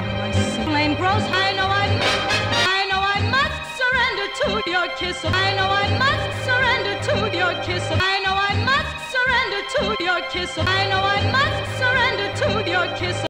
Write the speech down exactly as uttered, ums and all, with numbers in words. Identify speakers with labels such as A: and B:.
A: Flame grows. I know I, I know I must surrender to your kiss. I know I must surrender to your kiss. I know I must surrender to your kiss. I know I must surrender to your kiss.